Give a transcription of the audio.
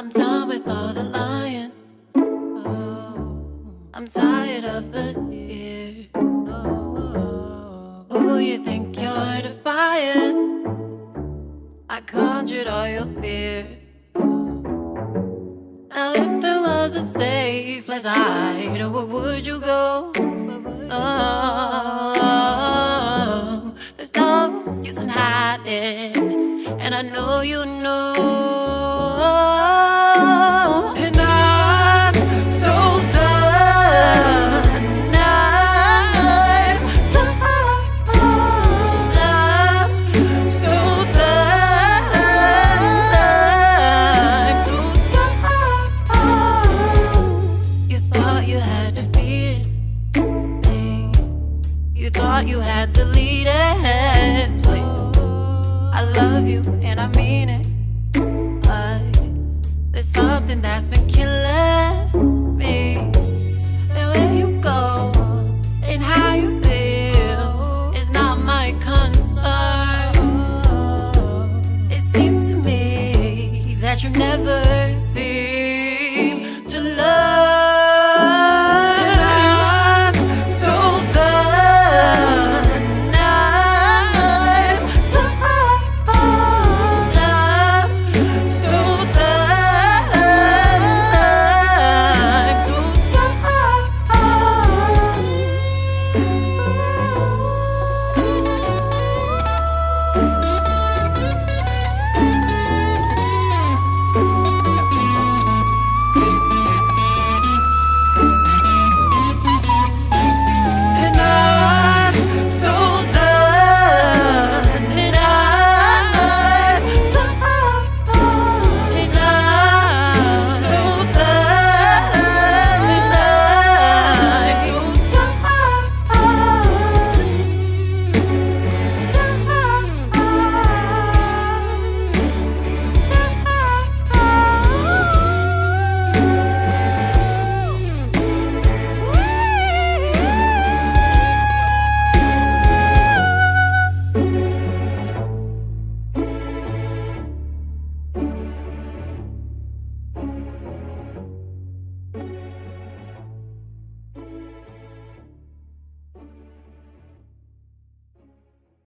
I'm done with all the lying. Oh, I'm tired of the tears. Oh, who you think you're defying? I conjured all your fears. Now if there was a safe place to hide, where would you go? Oh, there's no use in hiding, and I know you know. And I'm so done. I'm done. I'm so done. I'm so done. You thought you had to feed me. You thought you had to lead it. Please, I love you and I mean it. There's something that's been killing me. And where you go and how you feel is not my concern. It seems to me that you never